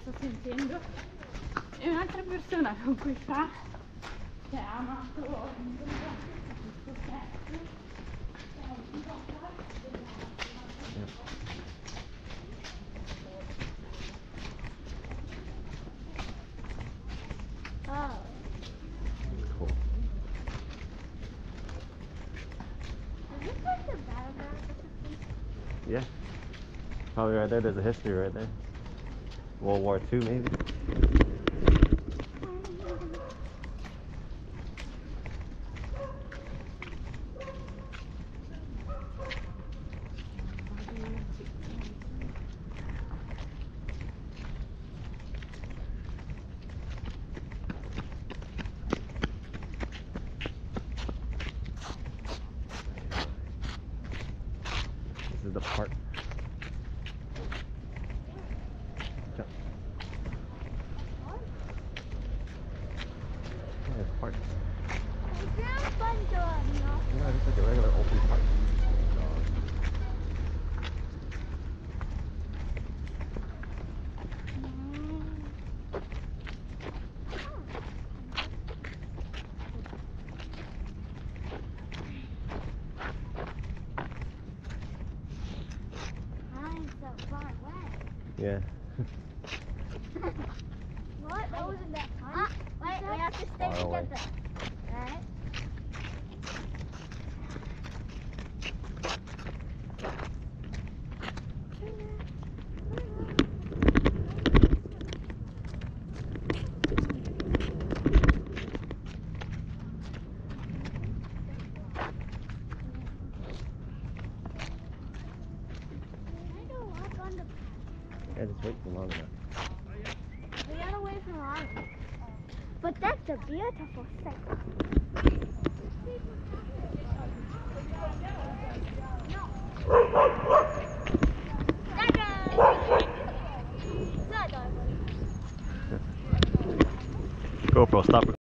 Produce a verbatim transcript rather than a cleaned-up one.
sto sentendo, e un'altra persona con cui fa, che ha amato questo pezzo, è un po' Oh. Cool. Is this like the battleground or something? Yeah. Probably right there. There's a history right there. World War Two, maybe. This is the park. Jump. Yeah, it's park. It's real fun dog, you know? Yeah, just like a regular open park. I'm so far away. Yeah. What? That wasn't that fun. Ah, wait, we have to stay Far away. together. Alright? I don't walk on the path. Yeah, just wait for long enough. We gotta wait for Ronnie. But that's a beautiful sight. GoPro, stop.